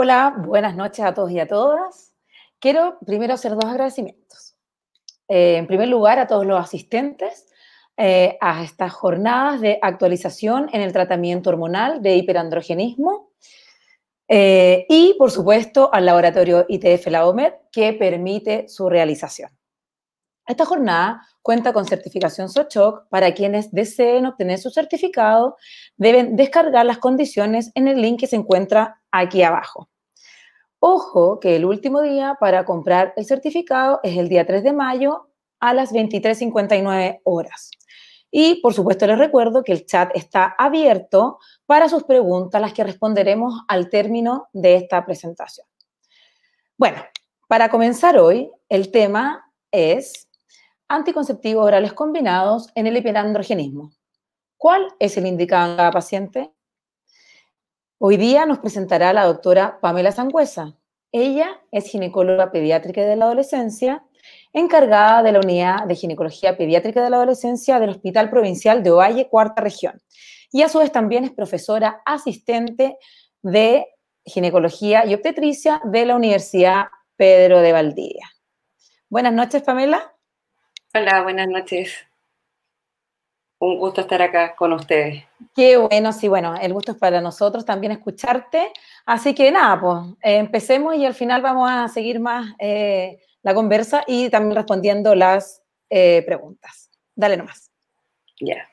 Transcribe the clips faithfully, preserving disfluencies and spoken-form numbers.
Hola, buenas noches a todos y a todas. Quiero primero hacer dos agradecimientos. Eh, en primer lugar, a todos los asistentes eh, a estas jornadas de actualización en el tratamiento hormonal de hiperandrogenismo eh, y, por supuesto, al laboratorio I T F La OMED que permite su realización. Esta jornada cuenta con certificación SOCHOC. Para quienes deseen obtener su certificado, deben descargar las condiciones en el link que se encuentra aquí abajo. Ojo que el último día para comprar el certificado es el día tres de mayo a las veintitrés cincuenta y nueve horas. Y, por supuesto, les recuerdo que el chat está abierto para sus preguntas, las que responderemos al término de esta presentación. Bueno, para comenzar hoy, el tema es anticonceptivos orales combinados en el hiperandrogenismo. ¿Cuál es el indicado en cada paciente? Hoy día nos presentará la doctora Pamela Sangüesa. Ella es ginecóloga pediátrica de la adolescencia, encargada de la unidad de ginecología pediátrica de la adolescencia del Hospital Provincial de Ovalle, cuarta región. Y a su vez también es profesora asistente de ginecología y obstetricia de la Universidad Pedro de Valdivia. Buenas noches, Pamela. Hola, buenas noches. Un gusto estar acá con ustedes. Qué bueno, sí, bueno, el gusto es para nosotros también escucharte. Así que nada, pues eh, empecemos y al final vamos a seguir más eh, la conversa y también respondiendo las eh, preguntas. Dale nomás. Ya.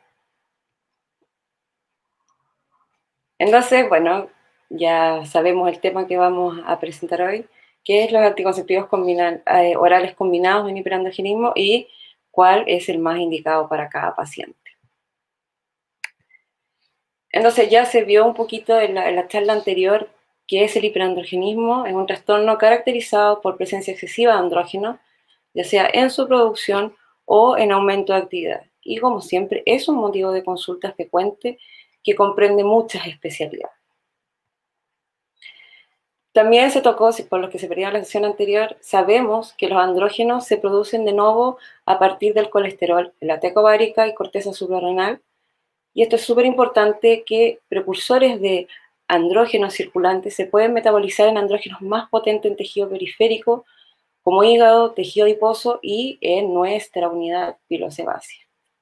Entonces, bueno, ya sabemos el tema que vamos a presentar hoy, que es los anticonceptivos combina eh, orales combinados en hiperandrogenismo y cuál es el más indicado para cada paciente. Entonces ya se vio un poquito en la, en la charla anterior qué es el hiperandrogenismo. Es un trastorno caracterizado por presencia excesiva de andrógenos, ya sea en su producción o en aumento de actividad. Y como siempre, es un motivo de consulta frecuente que comprende muchas especialidades. También se tocó, por los que se perdieron la sesión anterior, sabemos que los andrógenos se producen de nuevo a partir del colesterol, la teca ovárica y corteza suprarrenal. Y esto es súper importante, que precursores de andrógenos circulantes se pueden metabolizar en andrógenos más potentes en tejido periférico, como hígado, tejido adiposo y en nuestra unidad pilosebácea.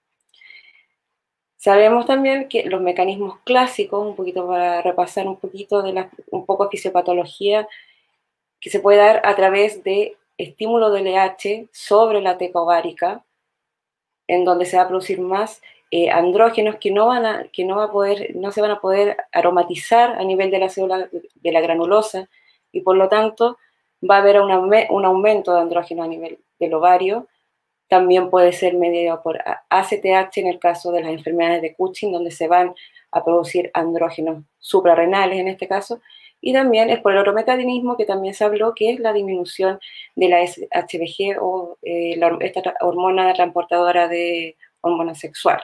Sabemos también que los mecanismos clásicos, un poquito para repasar un poquito de la, un poco de fisiopatología, que se puede dar a través de estímulo de L H sobre la teca ovárica, en donde se va a producir más eh, andrógenos que no van a, que no va a poder, no se van a poder aromatizar a nivel de la célula de la granulosa, y por lo tanto va a haber una, un aumento de andrógenos a nivel del ovario. También puede ser mediado por A C T H en el caso de las enfermedades de Cushing, donde se van a producir andrógenos suprarrenales en este caso, y también es por el orometadinismo, que también se habló, que es la disminución de la S H B G o eh, la, esta hormona transportadora de hormonas sexuales.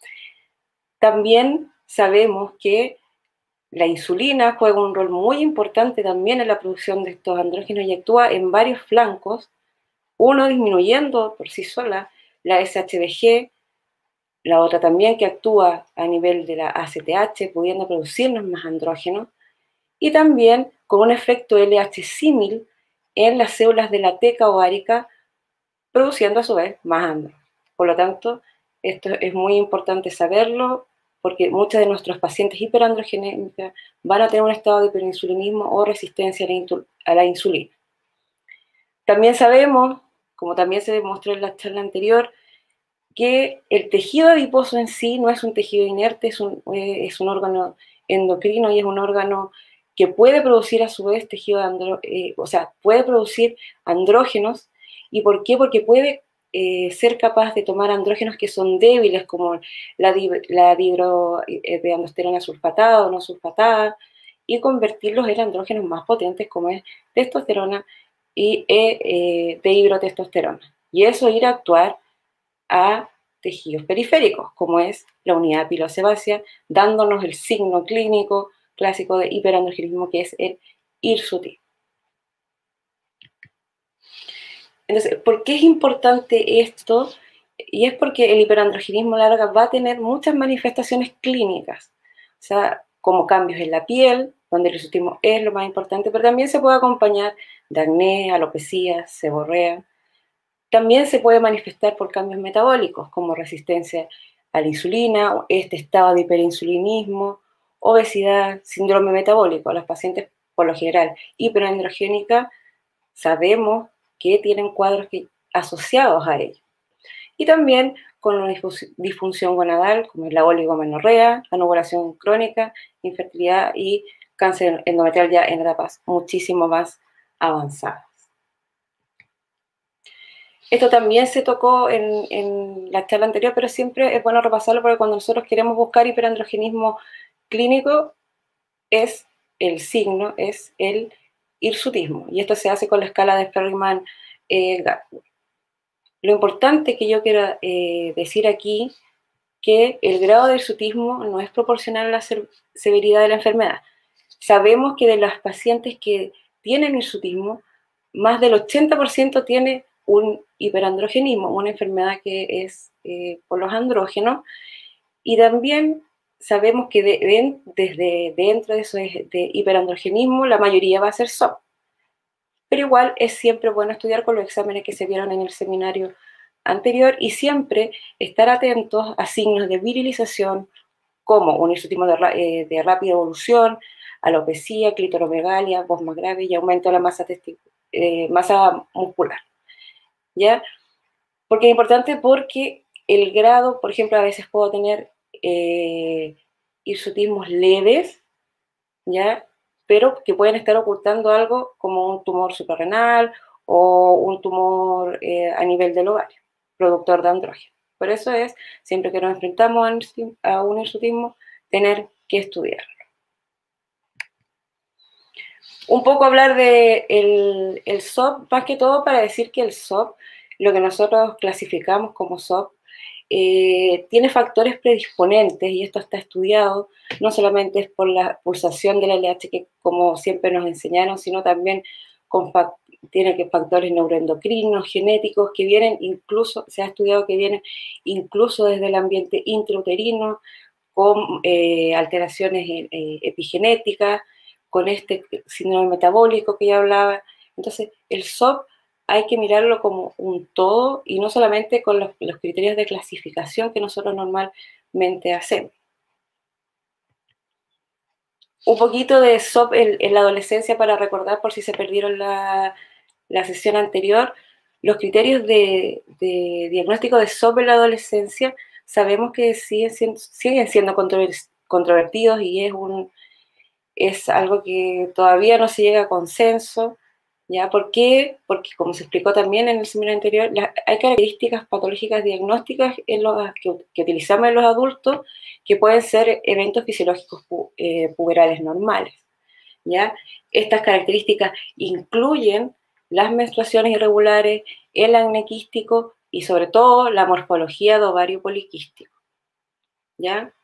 También sabemos que la insulina juega un rol muy importante también en la producción de estos andrógenos y actúa en varios flancos, uno disminuyendo por sí sola la S H B G, la otra también que actúa a nivel de la A C T H, pudiendo producirnos más andrógenos, y también con un efecto L H símil en las células de la teca ovárica, produciendo a su vez más andrógenos. Por lo tanto, esto es muy importante saberlo, porque muchos de nuestros pacientes hiperandrogenémicos van a tener un estado de hiperinsulinismo o resistencia a la insulina. También sabemos, como también se demostró en la charla anterior, que el tejido adiposo en sí no es un tejido inerte, es un, es un órgano endocrino y es un órgano que puede producir a su vez tejido de andro, eh, o sea, puede producir andrógenos. ¿Y por qué? Porque puede eh, ser capaz de tomar andrógenos que son débiles, como la, di, la dihidroepiandrosterona sulfatada o no sulfatada, y convertirlos en andrógenos más potentes, como es testosterona y eh, eh, dihidrotestosterona. Y eso ir a actuar a tejidos periféricos, como es la unidad pilosebácea, dándonos el signo clínico clásico de hiperandrogenismo, que es el hirsutismo. Entonces, ¿por qué es importante esto? Y es porque el hiperandrogenismo a la larga va a tener muchas manifestaciones clínicas, o sea, como cambios en la piel, donde el hirsutismo es lo más importante, pero también se puede acompañar de acné, alopecia, seborrea. También se puede manifestar por cambios metabólicos, como resistencia a la insulina, este estado de hiperinsulinismo, obesidad, síndrome metabólico. Los pacientes, por lo general, hiperandrogénica, sabemos que tienen cuadros que, asociados a ello. Y también con una disfunción gonadal, como es la oligomenorrea, la ovulación crónica, infertilidad y cáncer endometrial ya en etapas muchísimo más avanzadas. Esto también se tocó en, en la charla anterior, pero siempre es bueno repasarlo porque cuando nosotros queremos buscar hiperandrogenismo clínico, es el signo, es el hirsutismo. Y esto se hace con la escala de Ferriman eh, Lo importante que yo quiero eh, decir aquí, que el grado de hirsutismo no es proporcional a la severidad de la enfermedad. Sabemos que de las pacientes que tienen hirsutismo, más del ochenta por ciento tiene un hiperandrogenismo, una enfermedad que es eh, por los andrógenos, y también sabemos que de, de, desde dentro de eso de hiperandrogenismo, la mayoría va a ser S O P. Pero igual es siempre bueno estudiar con los exámenes que se vieron en el seminario anterior y siempre estar atentos a signos de virilización como un hirsutismo de, eh, de rápida evolución, alopecia, clitoromegalia, voz más grave y aumento de la masa, eh, masa muscular. ¿Ya? Porque es importante porque el grado, por ejemplo, a veces puedo tener eh, hirsutismos leves, ¿ya? Pero que pueden estar ocultando algo como un tumor suprarrenal o un tumor eh, a nivel del ovario, productor de andrógeno. Por eso es, siempre que nos enfrentamos a un hirsutismo, tener que estudiarlo. Un poco hablar de el, el S O P, más que todo para decir que el S O P, lo que nosotros clasificamos como S O P, eh, tiene factores predisponentes, y esto está estudiado, no solamente es por la pulsación del L H, que como siempre nos enseñaron, sino también con tiene que factores neuroendocrinos, genéticos, que vienen incluso, se ha estudiado que vienen incluso desde el ambiente intrauterino, con eh, alteraciones eh, epigenéticas, con este síndrome metabólico que ya hablaba. Entonces, el S O P hay que mirarlo como un todo y no solamente con los, los criterios de clasificación que nosotros normalmente hacemos. Un poquito de S O P en, en la adolescencia para recordar por si se perdieron la, la sesión anterior. Los criterios de, de diagnóstico de S O P en la adolescencia sabemos que siguen siendo, siguen siendo controvertidos y es, un, es algo que todavía no se llega a consenso. ¿Ya? ¿Por qué? Porque, como se explicó también en el seminario anterior, la, hay características patológicas diagnósticas en los, que, que utilizamos en los adultos que pueden ser eventos fisiológicos pu, eh, puberales normales. ¿Ya? Estas características incluyen las menstruaciones irregulares, el acné quístico y, sobre todo, la morfología de ovario poliquístico. ¿Ya?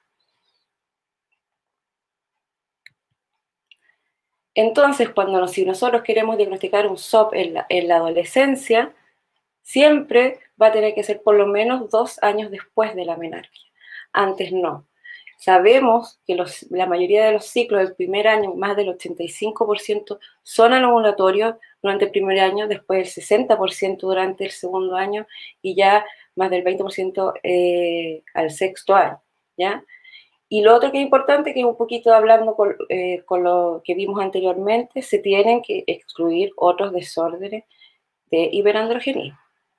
Entonces, cuando si nosotros queremos diagnosticar un S O P en la, en la adolescencia, siempre va a tener que ser por lo menos dos años después de la menarquia. Antes no. Sabemos que los, la mayoría de los ciclos del primer año, más del ochenta y cinco por ciento, son anovulatorios durante el primer año, después el sesenta por ciento durante el segundo año y ya más del veinte por ciento eh, al sexto año. ¿Ya? Y lo otro que es importante, que un poquito hablando con, eh, con lo que vimos anteriormente, se tienen que excluir otros desórdenes de hiperandrogenismo.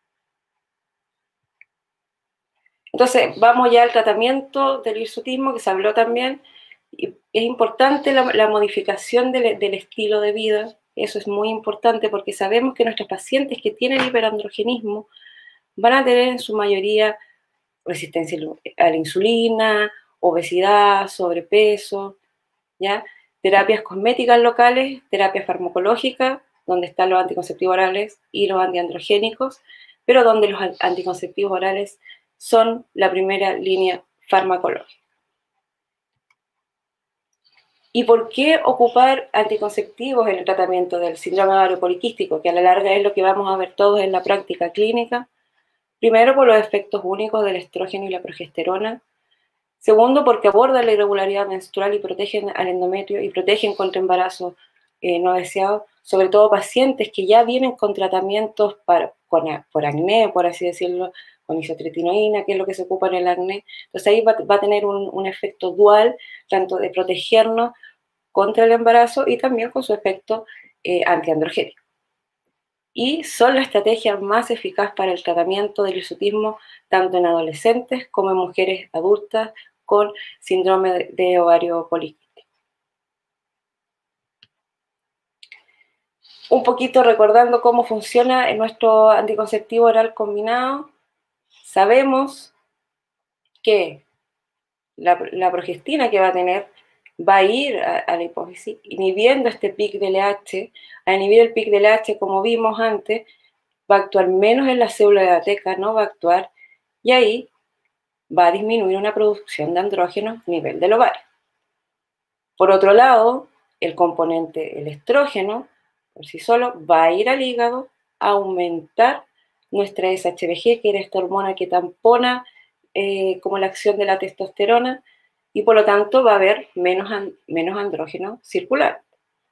Entonces, vamos ya al tratamiento del hirsutismo, que se habló también. Y es importante la, la modificación del, del estilo de vida. Eso es muy importante porque sabemos que nuestros pacientes que tienen hiperandrogenismo van a tener en su mayoría resistencia a la insulina, obesidad, sobrepeso, ¿ya? Terapias cosméticas locales, terapias farmacológicas, donde están los anticonceptivos orales y los antiandrogénicos, pero donde los anticonceptivos orales son la primera línea farmacológica. ¿Y por qué ocupar anticonceptivos en el tratamiento del síndrome ovario poliquístico, que a la larga es lo que vamos a ver todos en la práctica clínica? Primero, por los efectos únicos del estrógeno y la progesterona. Segundo, porque abordan la irregularidad menstrual y protegen al endometrio y protegen contra embarazos eh, no deseados, sobre todo pacientes que ya vienen con tratamientos para, con, por acné, por así decirlo, con isotretinoína, que es lo que se ocupa en el acné. Entonces ahí va, va a tener un, un efecto dual, tanto de protegernos contra el embarazo y también con su efecto eh, antiandrogénico. Y son la estrategia más eficaz para el tratamiento del hirsutismo, tanto en adolescentes como en mujeres adultas con síndrome de, de ovario poliquístico. Un poquito recordando cómo funciona nuestro anticonceptivo oral combinado, sabemos que la, la progestina que va a tener va a ir a, a la hipófisis inhibiendo este pic de L H. A inhibir el pic de L H, como vimos antes, va a actuar menos en la célula de la teca, no va a actuar, y ahí va a disminuir una producción de andrógenos a nivel del ovario. Por otro lado, el componente, el estrógeno, por sí solo, va a ir al hígado a aumentar nuestra S H B G, que era esta hormona que tampona eh, como la acción de la testosterona, y por lo tanto va a haber menos, an menos andrógeno circular.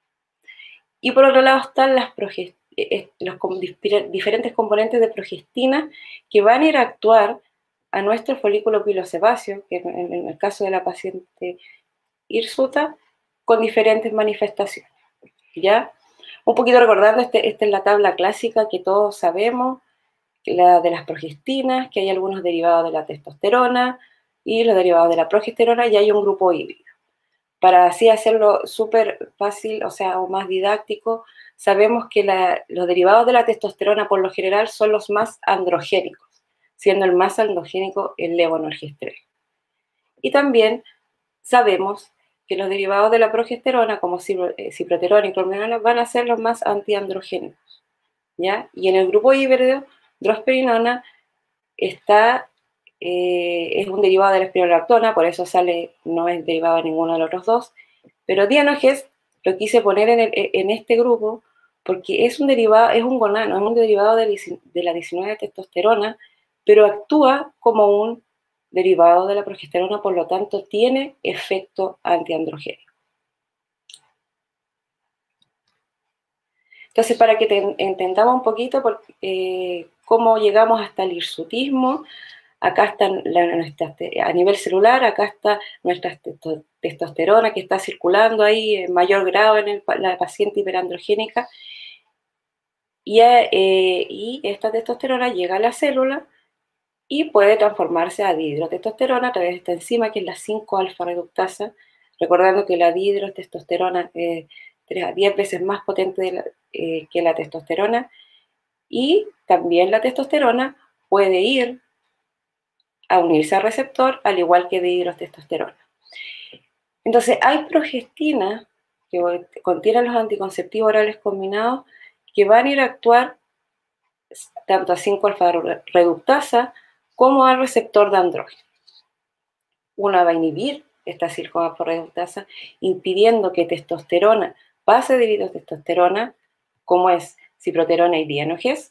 Y por otro lado están las eh, los diferentes componentes de progestina que van a ir a actuar a nuestro folículo pilosebáceo, que en el caso de la paciente hirsuta, con diferentes manifestaciones, ¿ya? Un poquito recordando, este, esta es la tabla clásica que todos sabemos, la de las progestinas, que hay algunos derivados de la testosterona y los derivados de la progesterona, y hay un grupo híbrido. Para así hacerlo súper fácil, o sea, o más didáctico, sabemos que la, los derivados de la testosterona por lo general son los más androgénicos, siendo el más androgénico el levonorgestrel. Y también sabemos que los derivados de la progesterona, como ciproterona y clormerinona, van a ser los más antiandrogénicos, ¿ya? Y en el grupo híbrido, drosperinona está, eh, es un derivado de la espironolactona, por eso sale, no es derivado de ninguno de los otros dos, pero Dianoges lo quise poner en, el, en este grupo porque es un derivado, es un gonano, es un derivado de, de la diecinueve testosterona, pero actúa como un derivado de la progesterona, por lo tanto tiene efecto antiandrogénico. Entonces, para que te, entendamos un poquito por, eh, cómo llegamos hasta el hirsutismo, acá está la, nuestra, a nivel celular, acá está nuestra testosterona que está circulando ahí en mayor grado en el, la paciente hiperandrogénica, y, eh, y esta testosterona llega a la célula y puede transformarse a dihidrotestosterona a través de esta enzima que es la cinco alfa reductasa, recordando que la dihidrotestosterona es tres a diez veces más potente de la, eh, que la testosterona, y también la testosterona puede ir a unirse al receptor, al igual que dihidrotestosterona. Entonces, hay progestinas que contienen los anticonceptivos orales combinados que van a ir a actuar tanto a cinco alfa reductasa como al receptor de andrógeno. Una va a inhibir esta cinco alfa reductasa, impidiendo que testosterona pase de dihidrotestosterona, como es ciproterona y Dianoges,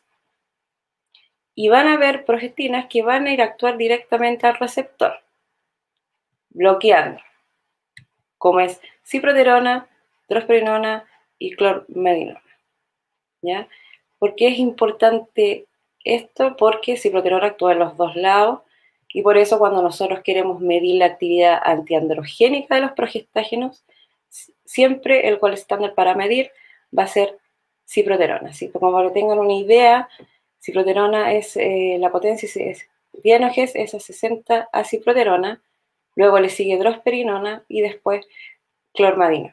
y van a haber progestinas que van a ir a actuar directamente al receptor, bloqueando, como es ciproterona, drosperinona y clormedinona, ¿ya? ¿Por qué es importante esto? Porque ciproterona actúa en los dos lados, y por eso cuando nosotros queremos medir la actividad antiandrogénica de los progestágenos, siempre el gol estándar para medir va a ser ciproterona. ¿Sí? Como que tengan una idea, ciproterona es eh, la potencia, es Dianoges es a sesenta a ciproterona, luego le sigue drosperinona y después clormadina,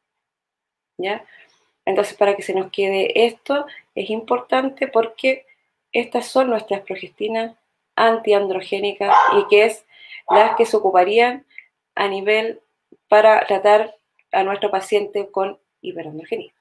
¿ya? Entonces, para que se nos quede esto, es importante porque estas son nuestras progestinas antiandrogénicas y que es las que se ocuparían a nivel para tratar a nuestro paciente con hiperandrogenismo.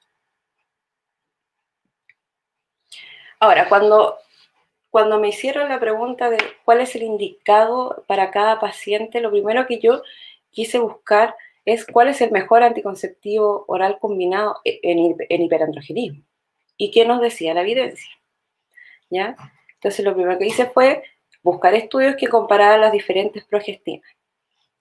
Ahora, cuando, cuando me hicieron la pregunta de cuál es el indicado para cada paciente, lo primero que yo quise buscar es cuál es el mejor anticonceptivo oral combinado en, en hiperandrogenismo. ¿Y qué nos decía la evidencia? ¿Ya? Entonces lo primero que hice fue buscar estudios que compararan las diferentes progestinas.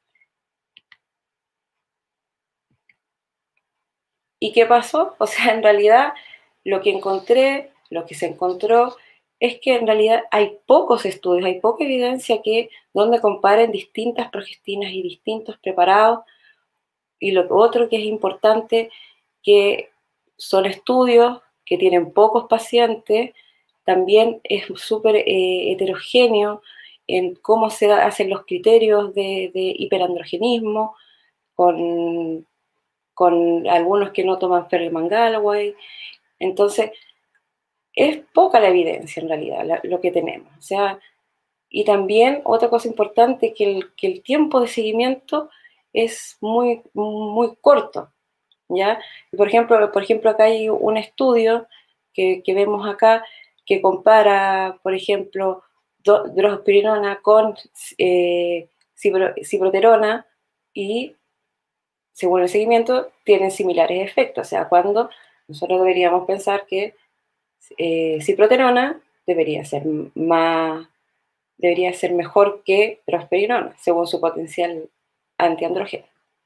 ¿Y qué pasó? O sea, en realidad lo que encontré, lo que se encontró, es que en realidad hay pocos estudios, hay poca evidencia que donde comparen distintas progestinas y distintos preparados. Y lo otro que es importante, que son estudios que tienen pocos pacientes, también es súper eh, heterogéneo en cómo se hacen los criterios de, de hiperandrogenismo, con, con algunos que no toman Ferriman-Galloway. Entonces, es poca la evidencia en realidad, la, lo que tenemos. O sea, y también otra cosa importante, que el, que el tiempo de seguimiento es muy, muy corto, ¿ya? Por ejemplo, por ejemplo, acá hay un estudio que, que vemos acá que compara, por ejemplo, drospirenona con eh, ciproterona y, según el seguimiento, tienen similares efectos. O sea, cuando nosotros deberíamos pensar que eh, ciproterona debería ser más, debería ser mejor que drospirenona, según su potencial antiandrógeno.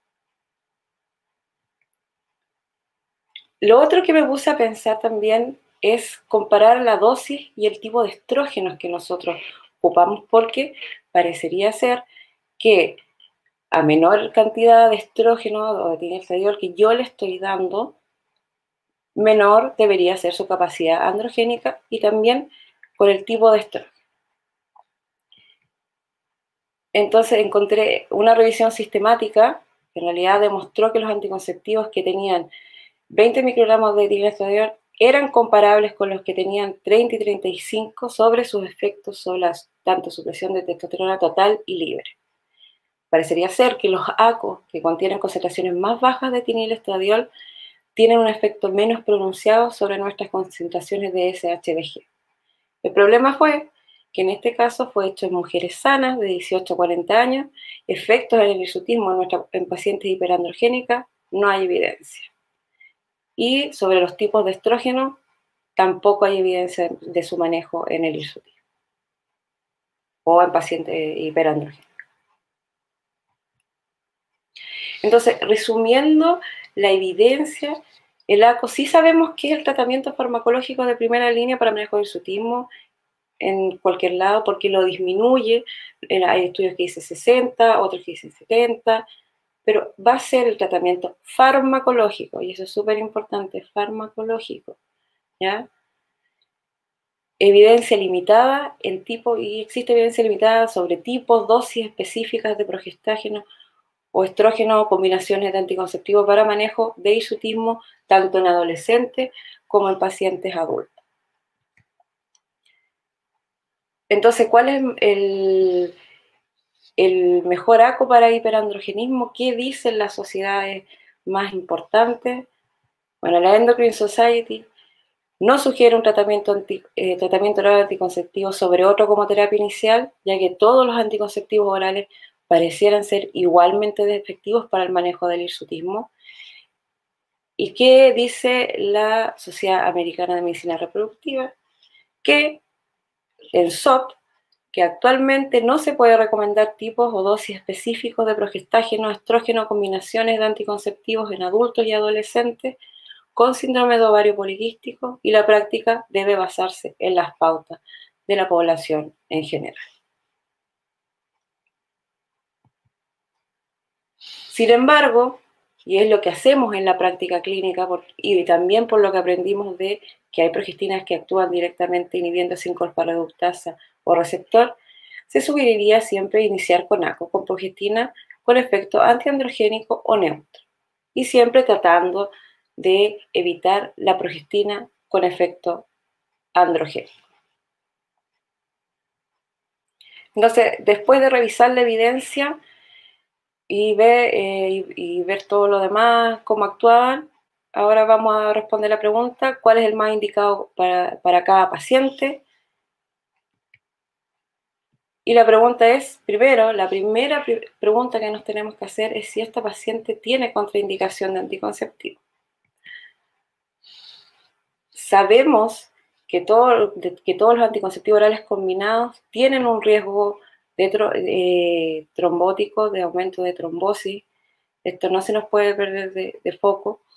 Lo otro que me puse a pensar también es comparar la dosis y el tipo de estrógenos que nosotros ocupamos, porque parecería ser que a menor cantidad de estrógeno o de tinestradiol que yo le estoy dando, menor debería ser su capacidad androgénica y también por el tipo de estrógeno. Entonces encontré una revisión sistemática que en realidad demostró que los anticonceptivos que tenían veinte microgramos de tinestradiol eran comparables con los que tenían treinta y treinta y cinco sobre sus efectos sobre la, tanto supresión de testosterona total y libre. Parecería ser que los A C O, que contienen concentraciones más bajas de tinestradiol, tienen un efecto menos pronunciado sobre nuestras concentraciones de S H B G. El problema fue que en este caso fue hecho en mujeres sanas de dieciocho a cuarenta años, efectos en el hirsutismo en, nuestra, en pacientes hiperandrogénicas, no hay evidencia. Y sobre los tipos de estrógeno, tampoco hay evidencia de su manejo en el hirsutismo o en pacientes hiperandrogénicos. Entonces, resumiendo la evidencia, el A C O sí sabemos que es el tratamiento farmacológico de primera línea para manejo del hirsutismo en cualquier lado, porque lo disminuye. Hay estudios que dicen sesenta, otros que dicen setenta, pero va a ser el tratamiento farmacológico, y eso es súper importante, farmacológico, ¿ya? Evidencia limitada en tipo, y existe evidencia limitada sobre tipos, dosis específicas de progestágeno o estrógeno, combinaciones de anticonceptivos para manejo de hirsutismo, tanto en adolescentes como en pacientes adultos. Entonces, ¿cuál es el, el mejor A C O para hiperandrogenismo? ¿Qué dicen las sociedades más importantes? Bueno, la Endocrine Society no sugiere un tratamiento, anti, eh, tratamiento oral anticonceptivo sobre otro como terapia inicial, ya que todos los anticonceptivos orales parecieran ser igualmente efectivos para el manejo del hirsutismo. ¿Y qué dice la Sociedad Americana de Medicina Reproductiva? Que el S O P, que actualmente no se puede recomendar tipos o dosis específicos de progestágeno, estrógeno, combinaciones de anticonceptivos en adultos y adolescentes con síndrome de ovario poliquístico, y la práctica debe basarse en las pautas de la población en general. Sin embargo, y es lo que hacemos en la práctica clínica, por, y también por lo que aprendimos de que hay progestinas que actúan directamente inhibiendo cinco alfa reductasa o receptor, se sugeriría siempre iniciar con A C O, con progestina con efecto antiandrogénico o neutro, y siempre tratando de evitar la progestina con efecto androgénico. Entonces, después de revisar la evidencia y ver, eh, y, y ver todo lo demás, cómo actuaban, ahora vamos a responder la pregunta: ¿cuál es el más indicado para, para cada paciente? Y la pregunta es, primero, la primera pre pregunta que nos tenemos que hacer es si esta paciente tiene contraindicación de anticonceptivo. Sabemos que, todo, de, que todos los anticonceptivos orales combinados tienen un riesgo de tro, eh, trombótico, de aumento de trombosis. Esto no se nos puede perder de, de foco.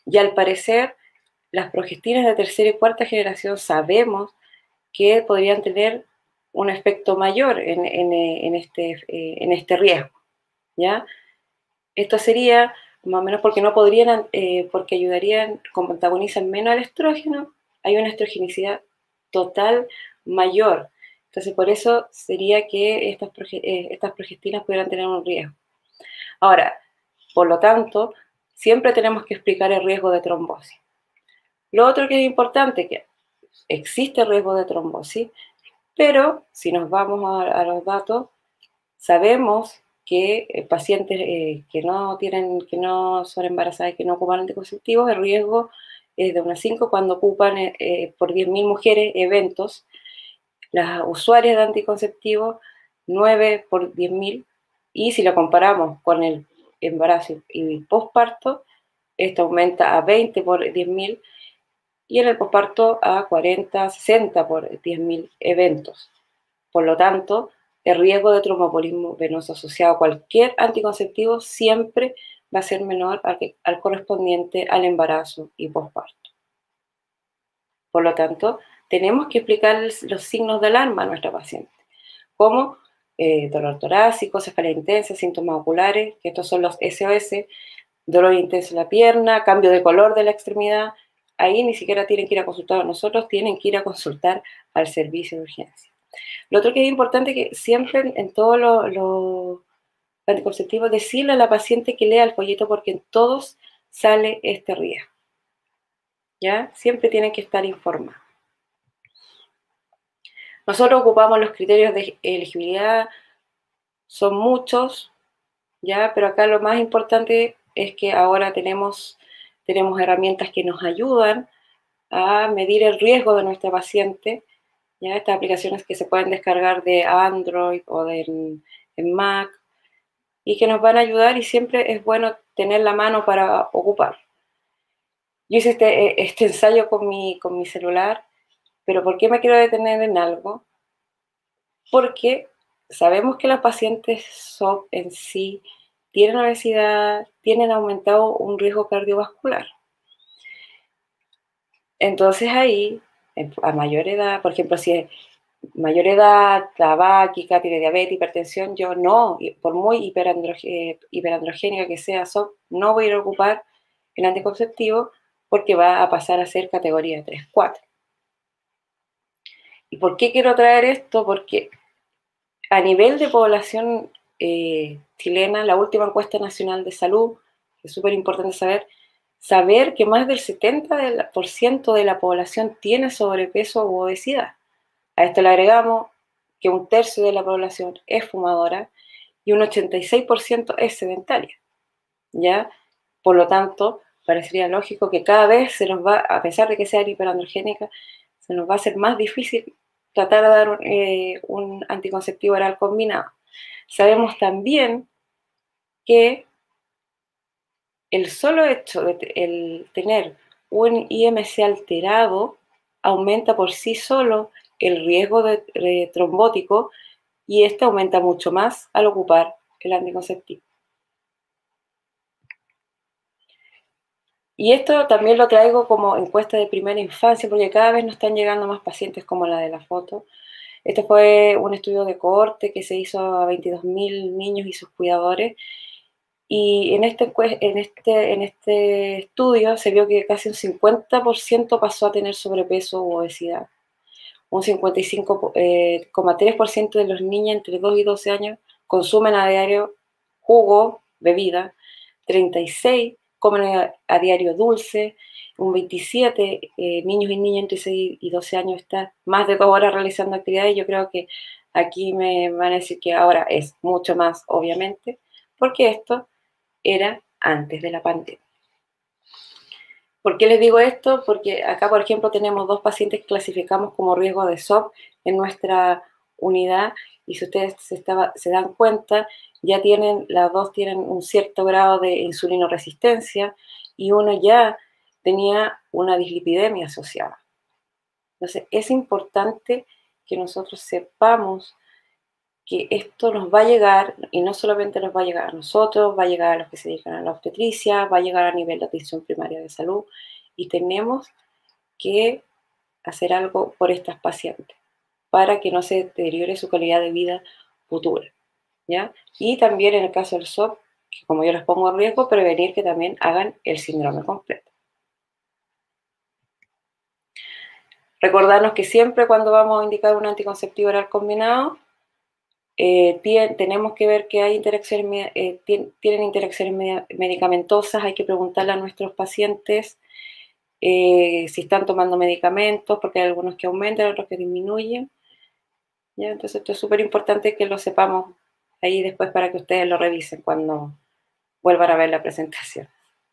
Y al parecer, las progestinas de tercera y cuarta generación sabemos que podrían tener un efecto mayor en, en, en, este, en este riesgo, ¿ya? Esto sería más o menos porque no podrían, eh, porque ayudarían, como antagonizan menos al estrógeno, hay una estrogenicidad total mayor. Entonces, por eso sería que estas, eh, estas progestinas pudieran tener un riesgo. Ahora, por lo tanto, siempre tenemos que explicar el riesgo de trombosis. Lo otro que es importante, que existe riesgo de trombosis, pero si nos vamos a, a los datos, sabemos que eh, pacientes eh, que no tienen, que no son embarazadas y que no ocupan anticonceptivos, el riesgo es de unas cinco cuando ocupan eh, por diez mil mujeres eventos. Las usuarias de anticonceptivos, nueve por diez mil, y si lo comparamos con el embarazo y posparto, esto aumenta a veinte por diez mil, y en el posparto a cuarenta, sesenta por diez mil eventos. Por lo tanto, el riesgo de tromboembolismo venoso asociado a cualquier anticonceptivo siempre va a ser menor al, que, al correspondiente al embarazo y posparto. Por lo tanto, tenemos que explicar los signos de alarma a nuestra paciente, como eh, dolor torácico, cefalea intensa, síntomas oculares, que estos son los S O S, dolor intenso en la pierna, cambio de color de la extremidad. Ahí ni siquiera tienen que ir a consultar a nosotros, tienen que ir a consultar al servicio de urgencia. Lo otro que es importante es que siempre en, en todos los lo anticonceptivos decirle a la paciente que lea el folleto, porque en todos sale este riesgo. ¿Ya? Siempre tienen que estar informados. Nosotros ocupamos los criterios de elegibilidad, son muchos, ¿ya? Pero acá lo más importante es que ahora tenemos, tenemos herramientas que nos ayudan a medir el riesgo de nuestra paciente, ¿ya? Estas aplicaciones que se pueden descargar de Android o de en, en Mac, y que nos van a ayudar, y siempre es bueno tener la mano para ocupar. Yo hice este, este ensayo con mi, con mi celular, pero ¿por qué me quiero detener en algo? Porque sabemos que los pacientes S O P en sí tienen obesidad, tienen aumentado un riesgo cardiovascular. Entonces ahí, a mayor edad, por ejemplo, si es mayor edad, tabáquica, tiene diabetes, hipertensión, yo no, por muy hiperandrogénica, hiperandrogénica que sea S O P, no voy a ir a ocupar el anticonceptivo porque va a pasar a ser categoría tres cuatro. ¿Y por qué quiero traer esto? Porque a nivel de población eh, chilena, la última encuesta nacional de salud, que es súper importante saber, saber que más del setenta por ciento de la población tiene sobrepeso u obesidad. A esto le agregamos que un tercio de la población es fumadora y un ochenta y seis por ciento es sedentaria, ¿ya? Por lo tanto, parecería lógico que cada vez se nos va, a pesar de que sea hiperandrogénica, se nos va a hacer más difícil tratar de dar eh, un anticonceptivo oral combinado. Sabemos también que el solo hecho de el tener un I M C alterado aumenta por sí solo el riesgo de, de trombótico, y este aumenta mucho más al ocupar el anticonceptivo. Y esto también lo traigo como encuesta de primera infancia, porque cada vez nos están llegando más pacientes como la de la foto. Este fue un estudio de cohorte que se hizo a veintidós mil niños y sus cuidadores, y en este, en, este, en este estudio se vio que casi un cincuenta por ciento pasó a tener sobrepeso u obesidad. Un cincuenta y cinco coma tres por ciento de los niños entre dos y doce años consumen a diario jugo, bebida, treinta y seis comen a diario dulce, un veintisiete eh, niños y niñas entre seis y doce años están más de dos horas realizando actividades. Yo creo que aquí me van a decir que ahora es mucho más, obviamente, porque esto era antes de la pandemia. ¿Por qué les digo esto? Porque acá, por ejemplo, tenemos dos pacientes que clasificamos como riesgo de S O P en nuestra unidad, y si ustedes se, estaba, se dan cuenta, ya tienen, las dos tienen un cierto grado de insulinoresistencia, y uno ya tenía una dislipidemia asociada. Entonces, es importante que nosotros sepamos que esto nos va a llegar, y no solamente nos va a llegar a nosotros, va a llegar a los que se dedican a la obstetricia, va a llegar a nivel de atención primaria de salud, y tenemos que hacer algo por estas pacientes para que no se deteriore su calidad de vida futura, ¿ya? Y también en el caso del S O P, que como yo les pongo en riesgo, prevenir que también hagan el síndrome completo. Recordarnos que siempre cuando vamos a indicar un anticonceptivo oral combinado, eh, tiene, tenemos que ver que hay interacciones, eh, tiene, tienen interacciones medicamentosas, hay que preguntarle a nuestros pacientes eh, si están tomando medicamentos, porque hay algunos que aumentan, otros que disminuyen. ¿Ya? Entonces esto es súper importante que lo sepamos ahí después para que ustedes lo revisen cuando vuelvan a ver la presentación.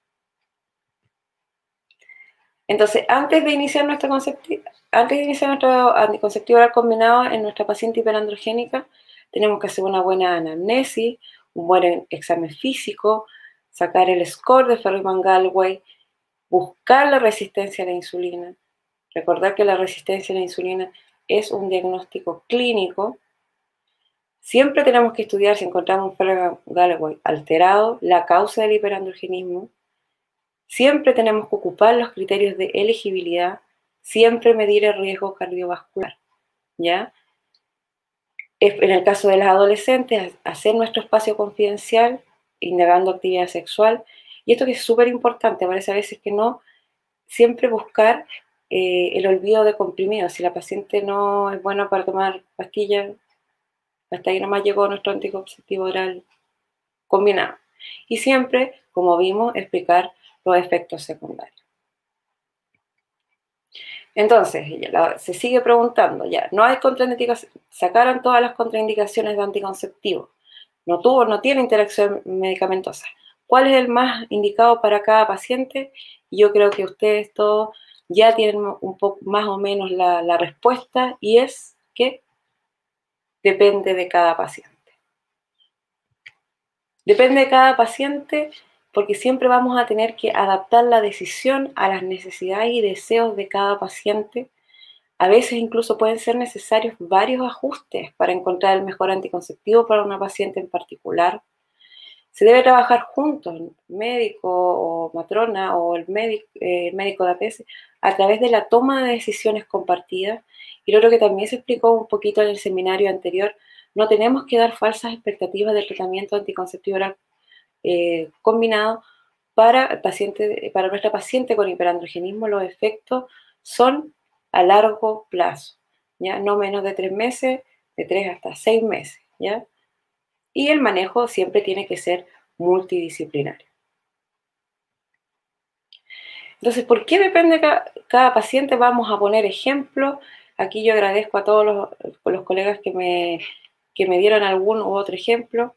Entonces, antes de iniciar nuestro conceptivo, antes de iniciar nuestro anticonceptivo oral combinado en nuestra paciente hiperandrogénica, tenemos que hacer una buena anamnesis, un buen examen físico, sacar el score de Ferriman-Gallwey, buscar la resistencia a la insulina. Recordar que la resistencia a la insulina es un diagnóstico clínico. Siempre tenemos que estudiar, si encontramos un Ferriman-Gallwey alterado, la causa del hiperandrogenismo. Siempre tenemos que ocupar los criterios de elegibilidad, siempre medir el riesgo cardiovascular, ¿ya? En el caso de las adolescentes, hacer nuestro espacio confidencial, indagando actividad sexual, y esto que es súper importante, parece a veces que no, siempre buscar eh, el olvido de comprimidos. Si la paciente no es buena para tomar pastillas, hasta ahí nomás llegó nuestro anticonceptivo oral combinado. Y siempre, como vimos, explicar los efectos secundarios. Entonces, se sigue preguntando, ya, no hay contraindicaciones, sacaron todas las contraindicaciones de anticonceptivo, no tuvo, no tiene interacción medicamentosa. ¿Cuál es el más indicado para cada paciente? Yo creo que ustedes todos ya tienen un poco más o menos la, la respuesta, y es que depende de cada paciente. Depende de cada paciente, porque siempre vamos a tener que adaptar la decisión a las necesidades y deseos de cada paciente. A veces incluso pueden ser necesarios varios ajustes para encontrar el mejor anticonceptivo para una paciente en particular. Se debe trabajar juntos, el médico o matrona o el médico, eh, médico de A P S, a través de la toma de decisiones compartidas. Y lo que también se explicó un poquito en el seminario anterior, no tenemos que dar falsas expectativas del tratamiento anticonceptivo oral eh, combinado para, paciente, para nuestra paciente con hiperandrogenismo. Los efectos son a largo plazo, ¿ya? No menos de tres meses, de tres hasta seis meses, ¿ya? Y el manejo siempre tiene que ser multidisciplinario. Entonces, ¿por qué depende de cada, cada paciente? Vamos a poner ejemplos. Aquí yo agradezco a todos los, los colegas que me, que me dieron algún u otro ejemplo.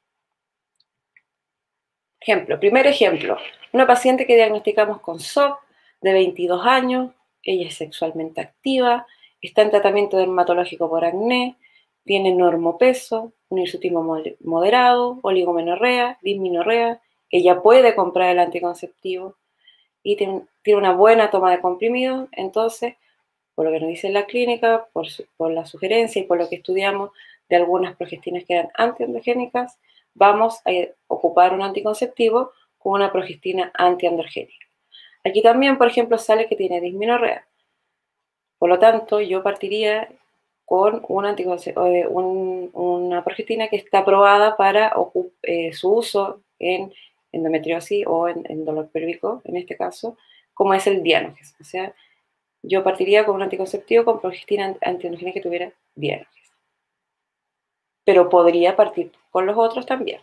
Ejemplo, primer ejemplo, una paciente que diagnosticamos con S O P de veintidós años, ella es sexualmente activa, está en tratamiento dermatológico por acné, tiene normopeso, un hirsutismo moderado, oligomenorrea, disminorrea, ella puede comprar el anticonceptivo y tiene, tiene una buena toma de comprimidos. Entonces, por lo que nos dice la clínica, por, por la sugerencia y por lo que estudiamos de algunas progestinas que eran antiandrogénicas, vamos a ocupar un anticonceptivo con una progestina antiandrogénica. Aquí también, por ejemplo, sale que tiene disminorrea. Por lo tanto, yo partiría con un un, una progestina que está aprobada para eh, su uso en endometriosis o en, en dolor pélvico, en este caso, como es el Dianoges. O sea, yo partiría con un anticonceptivo con progestina antiandrogénica que tuviera Dianoges. Pero podría partir con los otros también.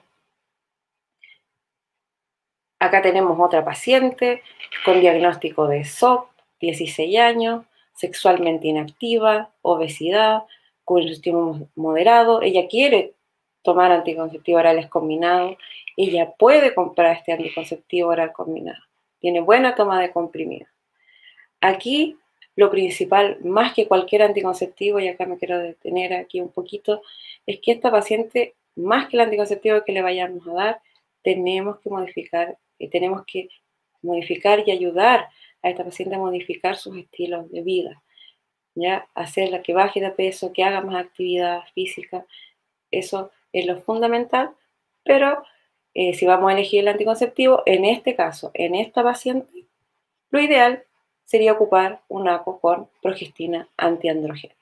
Acá tenemos otra paciente con diagnóstico de S O P, dieciséis años, sexualmente inactiva, obesidad, con hirsutismo moderado. Ella quiere tomar anticonceptivo orales combinado. Ella puede comprar este anticonceptivo oral combinado. Tiene buena toma de comprimido. Aquí lo principal, más que cualquier anticonceptivo, y acá me quiero detener aquí un poquito, es que esta paciente, más que el anticonceptivo que le vayamos a dar, tenemos que modificar, y tenemos que modificar y ayudar a esta paciente a modificar sus estilos de vida, ¿ya? Hacerla que baje de peso, que haga más actividad física, Eso es lo fundamental, pero eh, si vamos a elegir el anticonceptivo, en este caso, en esta paciente, lo ideal sería ocupar un A C O con progestina antiandrogénica.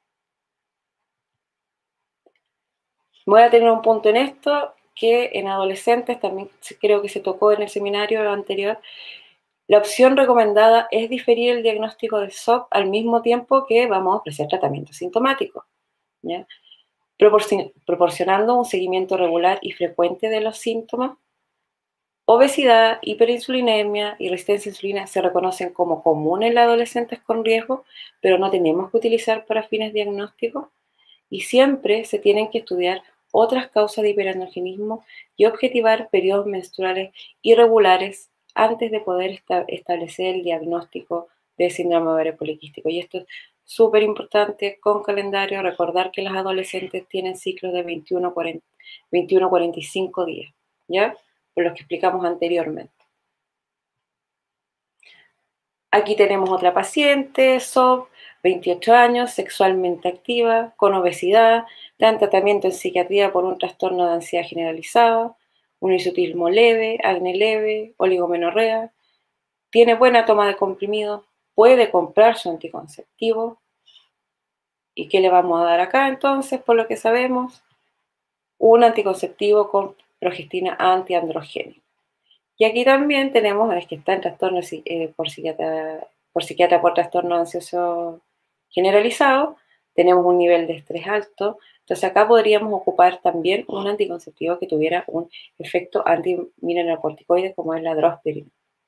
Voy a tener un punto en esto, que en adolescentes, también creo que se tocó en el seminario anterior, la opción recomendada es diferir el diagnóstico de S O P al mismo tiempo que vamos a ofrecer tratamiento sintomático, ¿ya? Proporcionando un seguimiento regular y frecuente de los síntomas. Obesidad, hiperinsulinemia y resistencia a insulina se reconocen como comunes en los adolescentes con riesgo, pero no tenemos que utilizar para fines diagnósticos, y siempre se tienen que estudiar otras causas de hiperandrogenismo y objetivar periodos menstruales irregulares antes de poder esta establecer el diagnóstico de síndrome ovario poliquístico. Y esto es súper importante con calendario, recordar que los adolescentes tienen ciclos de veintiuno a cuarenta y cinco días, ¿ya? Por los que explicamos anteriormente. Aquí tenemos otra paciente, S O P, veintiocho años, sexualmente activa, con obesidad, está en tratamiento en psiquiatría por un trastorno de ansiedad generalizada, un hirsutismo leve, acné leve, oligomenorrea, tiene buena toma de comprimidos, puede comprar su anticonceptivo. ¿Y qué le vamos a dar acá entonces? Por lo que sabemos, un anticonceptivo con progestina antiandrogénica. Y aquí también tenemos, es que está en trastorno eh, por, psiquiatra, por psiquiatra por trastorno ansioso generalizado, tenemos un nivel de estrés alto, entonces acá podríamos ocupar también un anticonceptivo que tuviera un efecto antimineralocorticoide como es la drospirina.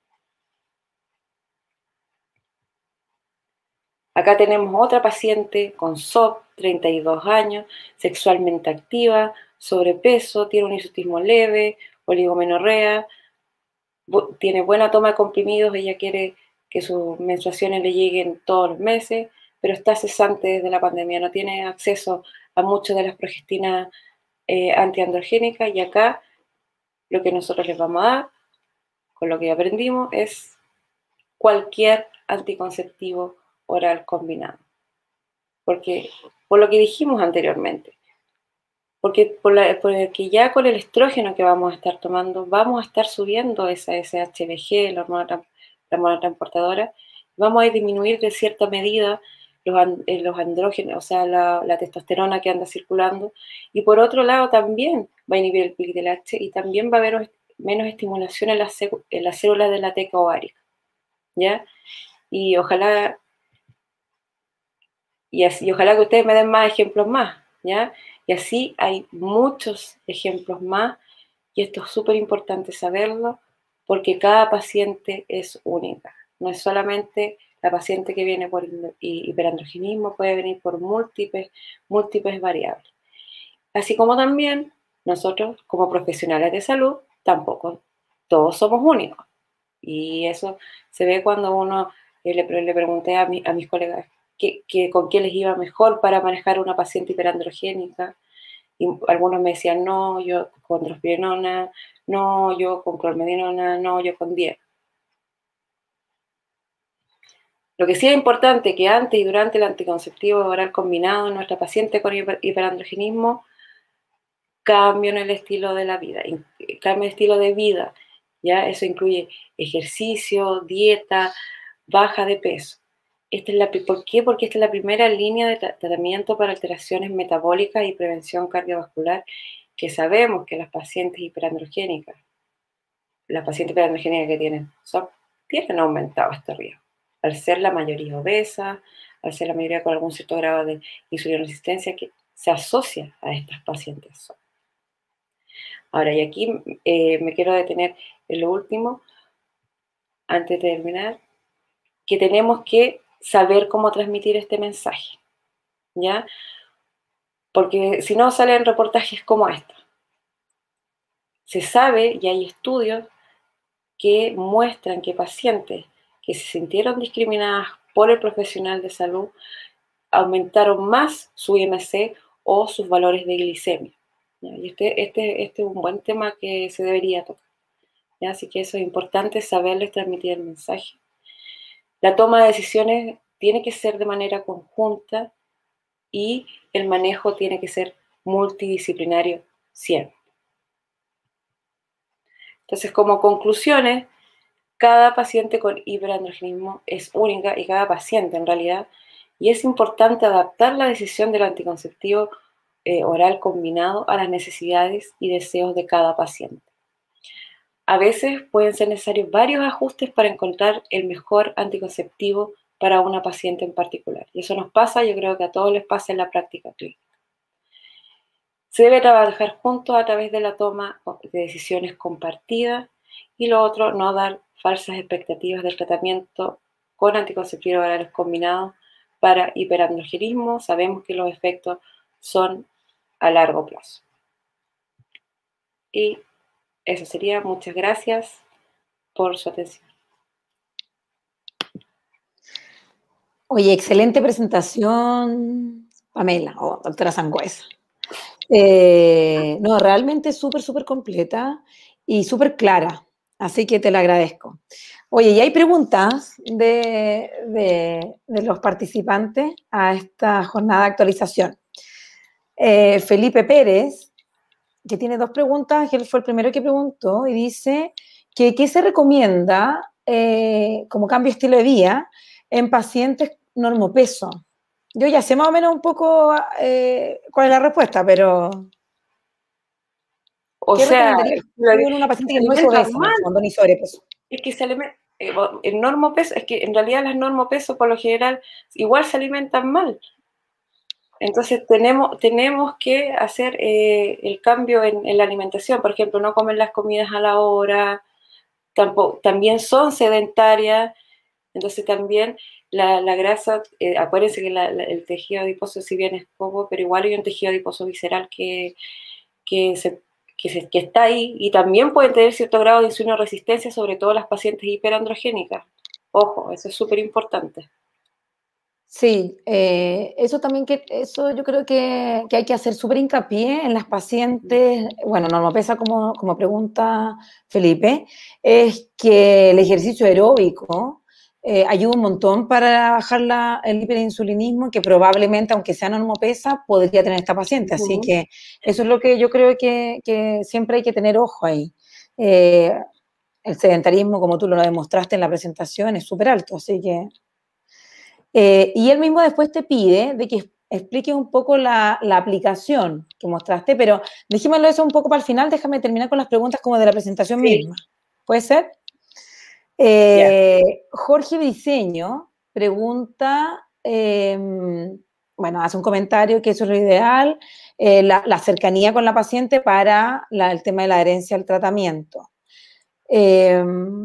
Acá tenemos otra paciente con S O P, treinta y dos años, sexualmente activa, sobrepeso, tiene un hirsutismo leve, oligomenorrea, tiene buena toma de comprimidos, ella quiere que sus menstruaciones le lleguen todos los meses, pero está cesante desde la pandemia, no tiene acceso a muchas de las progestinas eh, antiandrogénicas, y acá lo que nosotros les vamos a dar, con lo que aprendimos, es cualquier anticonceptivo oral combinado. Porque, por lo que dijimos anteriormente, porque, por la, porque ya con el estrógeno que vamos a estar tomando, vamos a estar subiendo esa S H B G, la hormona, la hormona transportadora, vamos a disminuir de cierta medida los, los andrógenos, o sea, la, la testosterona que anda circulando, y por otro lado también va a inhibir el pic del H, y también va a haber menos estimulación en las, en las células de la teca ovárica, ¿ya? Y ojalá, y, así, y ojalá que ustedes me den más ejemplos más, ¿ya? Y así hay muchos ejemplos más, y esto es súper importante saberlo, porque cada paciente es única. No es solamente la paciente que viene por hiperandrogenismo, puede venir por múltiples, múltiples variables. Así como también nosotros, como profesionales de salud, tampoco todos somos únicos. Y eso se ve cuando uno, eh, le, le pregunté a, mi, a mis colegas que, que con qué les iba mejor para manejar una paciente hiperandrogénica, y algunos me decían, no, yo con drospirenona, no, yo con clormedinona, no, yo con diez. Lo que sí es importante que antes y durante el anticonceptivo oral combinado en nuestra paciente con hiper, hiperandrogenismo, cambien el estilo de la vida, cambien el estilo de vida, ¿ya? Eso incluye ejercicio, dieta, baja de peso. Esta es la, ¿Por qué? Porque esta es la primera línea de tratamiento para alteraciones metabólicas y prevención cardiovascular, que sabemos que las pacientes hiperandrogénicas, las pacientes hiperandrogénicas que tienen S O P, tienen aumentado este riesgo, al ser la mayoría obesa, al ser la mayoría con algún cierto grado de insulinoresistencia que se asocia a estas pacientes S O P. Ahora, y aquí eh, me quiero detener en lo último, antes de terminar, que tenemos que saber cómo transmitir este mensaje, ¿ya? Porque si no salen reportajes como este. Se sabe, y hay estudios que muestran que pacientes que se sintieron discriminadas por el profesional de salud aumentaron más su I M C o sus valores de glicemia. ¿Ya? Y este, este, este es un buen tema que se debería tocar, ¿ya? Así que eso es importante, saberles transmitir el mensaje. La toma de decisiones tiene que ser de manera conjunta, y el manejo tiene que ser multidisciplinario siempre. Entonces, como conclusiones, cada paciente con hiperandrogenismo es única, y cada paciente en realidad, y es importante adaptar la decisión del anticonceptivo eh, oral combinado a las necesidades y deseos de cada paciente. A veces pueden ser necesarios varios ajustes para encontrar el mejor anticonceptivo para una paciente en particular. Y eso nos pasa, yo creo que a todos les pasa en la práctica clínica. Se debe trabajar juntos a través de la toma de decisiones compartidas, y lo otro, no dar falsas expectativas del tratamiento con anticonceptivos orales combinados para hiperandrogenismo. Sabemos que los efectos son a largo plazo. Y eso sería. Muchas gracias por su atención. Oye, excelente presentación, Pamela, o doctora Sangüesa. Eh, no, realmente súper, súper completa y súper clara, así que te la agradezco. Oye, y hay preguntas de, de, de los participantes a esta jornada de actualización. Eh, Felipe Pérez, que tiene dos preguntas, que él fue el primero que preguntó, y dice que ¿qué se recomienda eh, como cambio de estilo de vida en pacientes normopeso? Yo ya sé más o menos un poco eh, cuál es la respuesta, pero O ¿qué sea, recomendarías tú en una paciente que no es obesa, en el fondo, ni sobrepeso? Es que se alimenta, eh, el normopeso, es que en realidad las normopeso por lo general igual se alimentan mal. Entonces tenemos, tenemos que hacer eh, el cambio en, en la alimentación. Por ejemplo, no comen las comidas a la hora, tampoco, también son sedentarias. Entonces también la, la grasa, eh, acuérdense que la, la, el tejido adiposo, si bien es poco, pero igual hay un tejido adiposo visceral que, que, se, que, se, que está ahí, y también pueden tener cierto grado de insulino resistencia, sobre todo las pacientes hiperandrogénicas. Ojo, eso es súper importante. Sí, eh, eso también que, eso yo creo que, que hay que hacer súper hincapié en las pacientes, bueno, normopesa como, como pregunta Felipe, es que el ejercicio aeróbico eh, ayuda un montón para bajar la, el hiperinsulinismo, que probablemente, aunque sea normopesa, podría tener esta paciente. Así Uh-huh. que eso es lo que yo creo que, que siempre hay que tener ojo ahí. Eh, el sedentarismo, como tú lo demostraste en la presentación, es súper alto, así que... Eh, y él mismo después te pide de que expliques un poco la, la aplicación que mostraste, pero dejémoslo eso un poco para el final, déjame terminar con las preguntas como de la presentación Sí. misma. ¿Puede ser? Eh, yeah. Jorge Briceño pregunta, eh, bueno, hace un comentario que eso es lo ideal, eh, la, la, cercanía con la paciente para la, el tema de la adherencia al tratamiento. Eh,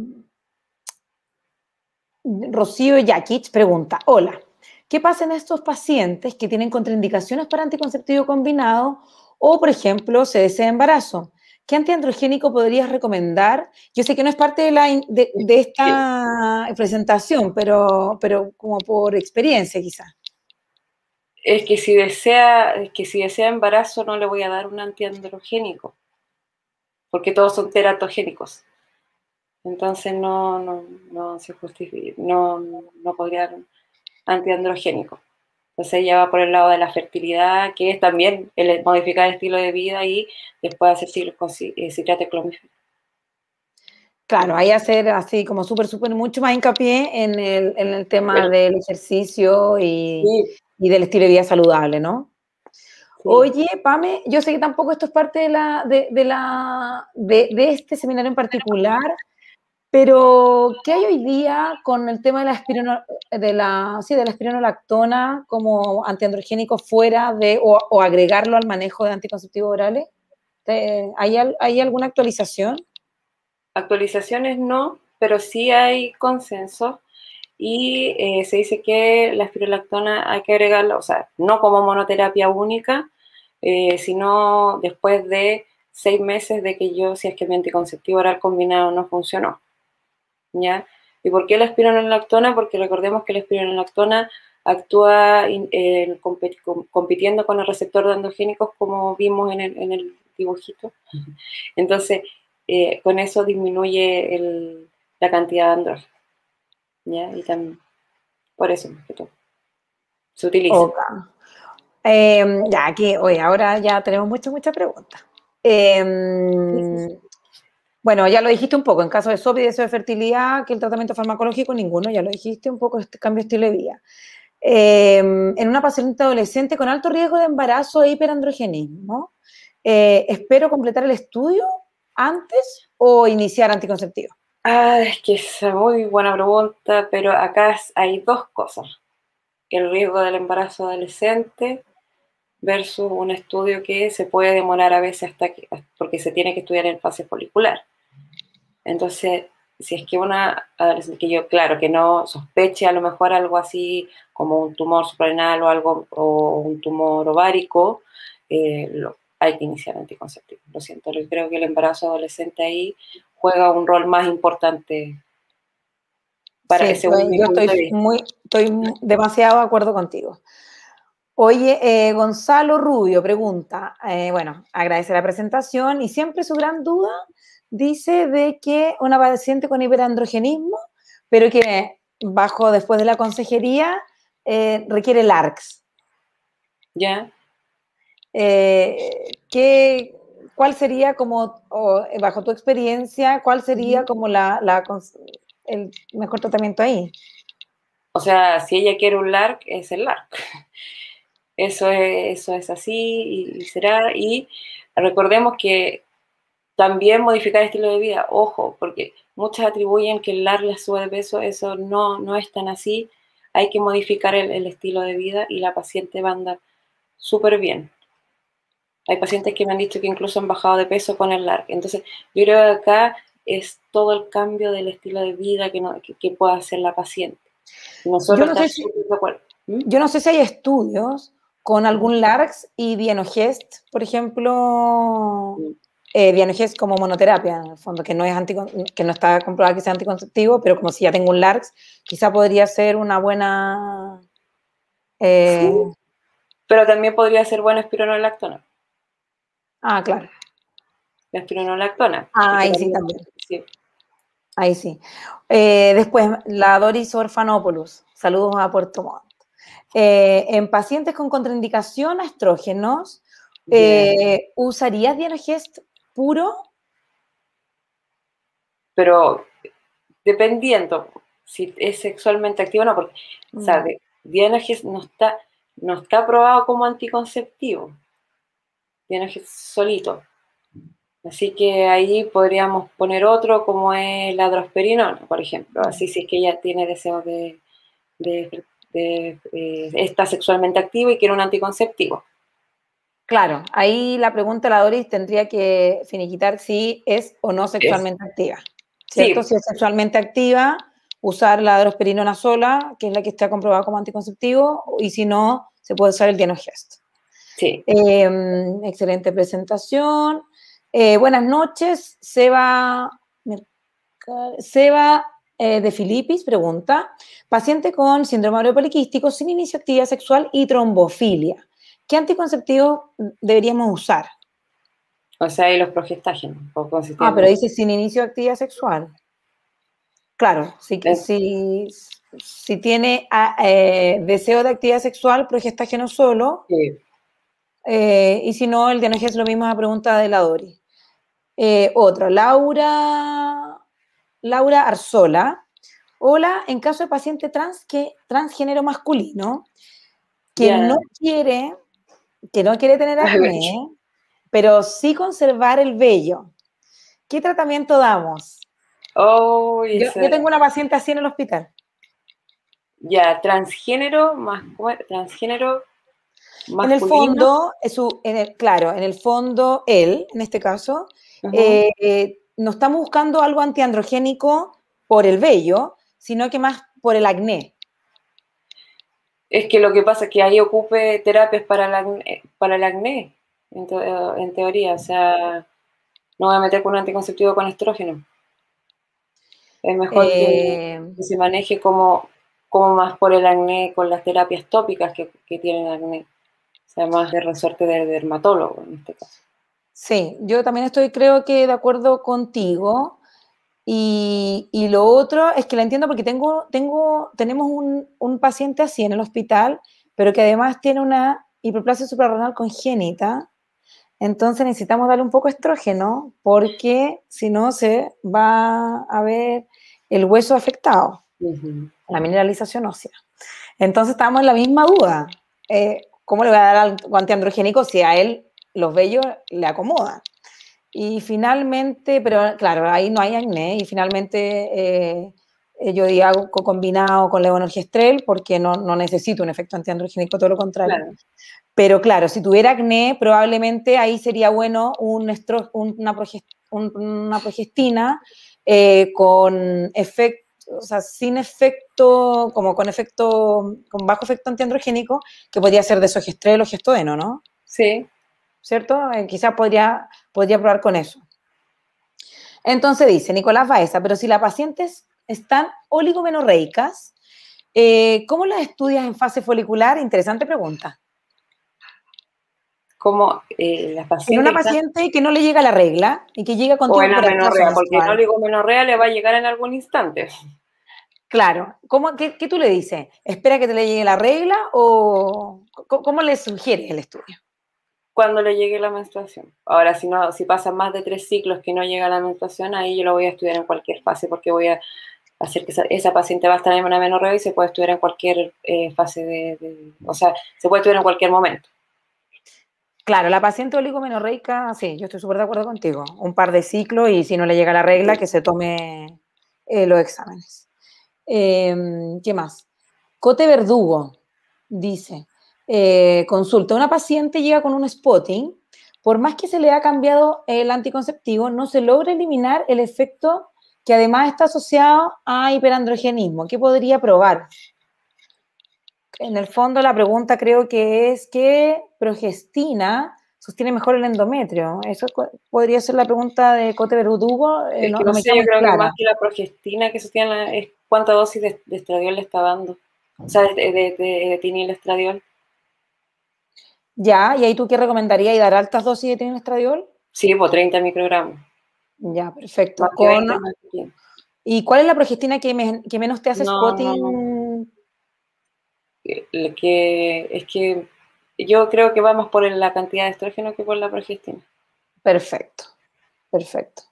Rocío Yakic pregunta, hola, ¿qué pasa en estos pacientes que tienen contraindicaciones para anticonceptivo combinado o, por ejemplo, se desea embarazo? ¿Qué antiandrogénico podrías recomendar? Yo sé que no es parte de, la, de, de esta presentación, pero, pero como por experiencia quizás. Es que si desea, es que si desea embarazo no le voy a dar un antiandrogénico, porque todos son teratogénicos. Entonces no, no, no se justifica, no, no podría dar un antiandrogénico. Entonces ella va por el lado de la fertilidad, que es también el modificar el estilo de vida, y después hacer citrato clomífero. Claro, hay que hacer así como súper, súper mucho más hincapié en el, en el tema sí. del ejercicio y, sí. y del estilo de vida saludable, ¿no? Sí. Oye, Pame, yo sé que tampoco esto es parte de, la, de, de, la, de, de este seminario en particular, pero ¿qué hay hoy día con el tema de la, espirino, de la, sí, de la espironolactona como antiandrogénico fuera de, o, o agregarlo al manejo de anticonceptivos orales? ¿Hay, ¿Hay alguna actualización? Actualizaciones no, pero sí hay consenso, y eh, se dice que la espirolactona hay que agregarla, o sea, no como monoterapia única, eh, sino después de seis meses de que yo, si es que mi anticonceptivo oral combinado no funcionó, ¿ya? ¿Y por qué la espironolactona? Porque recordemos que la espironolactona actúa eh, compet compitiendo con el receptor de androgénicos, como vimos en el, en el dibujito. Entonces, eh, con eso disminuye el, la cantidad de andrógenos, ¿ya? Y también, por eso, más que todo, se utiliza. Okay. Eh, ya, aquí, oye, ahora ya tenemos muchas, muchas preguntas. Eh, Sí, sí, sí. bueno, ya lo dijiste un poco, en caso de S O P y deseo de fertilidad, que el tratamiento farmacológico, ninguno, ya lo dijiste un poco, este cambio de estilo de vida. Eh, en una paciente adolescente con alto riesgo de embarazo e hiperandrogenismo, eh, ¿espero completar el estudio antes o iniciar anticonceptivo? Ah, es que es muy buena pregunta, pero acá hay dos cosas. El riesgo del embarazo adolescente versus un estudio que se puede demorar a veces hasta que, porque se tiene que estudiar en fase folicular. Entonces, si es que una adolescente que yo, claro, que no sospeche a lo mejor algo así como un tumor suprarrenal o algo, o un tumor ovárico, eh, lo, hay que iniciar anticonceptivo. Lo siento, yo creo que el embarazo adolescente ahí juega un rol más importante para, Sí, yo, según mi yo punto estoy de vista. muy, estoy demasiado de acuerdo contigo. Oye, eh, Gonzalo Rubio pregunta, eh, bueno, agradece la presentación y siempre su gran duda dice de que una paciente con hiperandrogenismo, pero que bajo después de la consejería eh, requiere LARCs. ¿Ya? Eh, ¿qué, ¿Cuál sería como, o, bajo tu experiencia, cuál sería Uh-huh. como la, la, el mejor tratamiento ahí? O sea, si ella quiere un LARC, es el LARC. Eso es, eso es así y, y será. Y recordemos que también modificar estilo de vida, ojo, porque muchas atribuyen que el LARC les sube de peso, eso no, no es tan así. Hay que modificar el, el estilo de vida y la paciente va a andar súper bien. Hay pacientes que me han dicho que incluso han bajado de peso con el LARC. Entonces, yo creo que acá es todo el cambio del estilo de vida que, no, que, que pueda hacer la paciente. Y Yo nosotros no sé estamos si, súper de acuerdo. ¿Mm? yo no sé si hay estudios con ¿Mm? algún LARCs y Dienogest, por ejemplo, ¿Mm? eh, Dienogest como monoterapia, en el fondo, que no, es anti, que no está comprobado que sea anticonceptivo, pero como si ya tengo un LARCs, quizá podría ser una buena... Sí, Eh, pero también podría ser buena espironolactona. ah, claro. La espironolactona. Ah, Porque ahí sí también, también. sí. Ahí sí. Eh, después, la Doris Orfanopoulos. Saludos a Puerto Montt. Eh, en pacientes con contraindicación a estrógenos, Yeah. eh, ¿usarías Dienogest puro? Pero dependiendo si es sexualmente activo o no, porque, o sea, Mm. de, Dianogest no está, no está aprobado como anticonceptivo, Dianogest solito. Así que ahí podríamos poner otro como es la drosperinona, por ejemplo. Así si es que ella tiene deseos de, de, de, de está sexualmente activa y quiere un anticonceptivo. Claro, ahí la pregunta de la Doris tendría que finiquitar si es o no Es, sexualmente activa, ¿cierto? sí, Si es sexualmente activa, usar la drosperinona sola, que es la que está comprobada como anticonceptivo, y si no, se puede usar el Dienogest. sí. Eh, excelente presentación. Eh, buenas noches, Seba, Seba eh, de Filipis pregunta, paciente con síndrome ovario poliquístico sin inicio de actividad sexual y trombofilia. ¿Qué anticonceptivo deberíamos usar? O sea, y los progestágenos, poco si Ah, pero tienen. dice sin inicio de actividad sexual. Claro, si, eh, si, si tiene ah, eh, deseo de actividad sexual, progestágeno solo, sí, eh, y si no, el diagnóstico es lo mismo a la pregunta de la Dori. Eh, otra, Laura, Laura Arzola. Hola, en caso de paciente trans que, transgénero masculino que ya. no quiere, que no quiere tener acné, pero sí conservar el vello, ¿qué tratamiento damos? Oh, Yo, esa, yo tengo una paciente así en el hospital. ya, transgénero, más, transgénero En el masculino. fondo, es su, en el, claro, en el fondo, él, en este caso, Uh-huh. eh, eh, no estamos buscando algo antiandrogénico por el vello, sino que más por el acné. Es que lo que pasa es que ahí ocupe terapias para el acné, para el acné en, to- en teoría. O sea, no voy a meter con un anticonceptivo con estrógeno. Es mejor que, Eh, que se maneje como, como más por el acné con las terapias tópicas que, que tienen acné. O sea, más de resorte de dermatólogo en este caso. sí, yo también estoy, creo que, de acuerdo contigo. Y, y lo otro es que la entiendo porque tengo, tengo, tenemos un, un paciente así en el hospital, pero que además tiene una hiperplasia suprarrenal congénita, entonces necesitamos darle un poco de estrógeno porque si no se va a ver el hueso afectado, uh-huh. La mineralización ósea. Entonces estamos en la misma duda. Eh, ¿Cómo le voy a dar algo antiandrogénico si a él los vellos le acomodan? Y finalmente, pero claro, ahí no hay acné, y finalmente eh, yo digo algo combinado con levonorgestrel porque no, no necesito un efecto antiandrogénico, todo lo contrario. Claro. Pero claro, si tuviera acné, probablemente ahí sería bueno un estro, una, progest, un, una progestina eh, con efecto, o sea, sin efecto, como con efecto, con bajo efecto antiandrogénico, que podría ser desogestrel o gestodeno, ¿no? Sí. ¿Cierto? Eh, quizás podría, podría probar con eso. Entonces dice Nicolás Baeza, pero si las pacientes están oligomenorreicas, eh, ¿cómo las estudias en fase folicular? Interesante pregunta. Como eh, las pacientes... En una paciente que no le llega la regla y que llega contigo o en amenorrea, porque en oligomenorrea le va a llegar en algún instante. Claro. ¿Cómo, qué, ¿Qué tú le dices? ¿Espera que te le llegue la regla o cómo, cómo le sugieres el estudio? Cuando le llegue la menstruación. Ahora, si no, si pasan más de tres ciclos que no llega la menstruación, ahí yo lo voy a estudiar en cualquier fase, porque voy a hacer que esa, esa paciente va a estar en una amenorrea y se puede estudiar en cualquier eh, fase de, de... O sea, se puede estudiar en cualquier momento. Claro, la paciente oligomenorreica, sí, yo estoy súper de acuerdo contigo. Un par de ciclos y si no le llega la regla, que se tome eh, los exámenes. Eh, ¿Qué más? Cote Verdugo dice, eh, consulta, una paciente llega con un spotting, por más que se le ha cambiado el anticonceptivo, no se logra eliminar el efecto que además está asociado a hiperandrogenismo. ¿Qué podría probar? En el fondo la pregunta creo que es ¿qué progestina sostiene mejor el endometrio? Eso podría ser la pregunta de Cote Verdugo. Eh, es no, que no, no me sé, yo creo clara. que más que la progestina que sostiene la, es cuánta dosis de, de estradiol le está dando. O sea, de, de, de, de tinil estradiol. Ya, ¿y ahí tú qué recomendarías? ¿Y dar altas dosis de tinil estradiol? Sí, pues treinta microgramos. Ya, perfecto. Más Con... veinte, más que... ¿Y cuál es la progestina que, me, que menos te hace no, spotting? No. Que, es que yo creo que vamos por la cantidad de estrógeno que por la progestina. Perfecto, perfecto.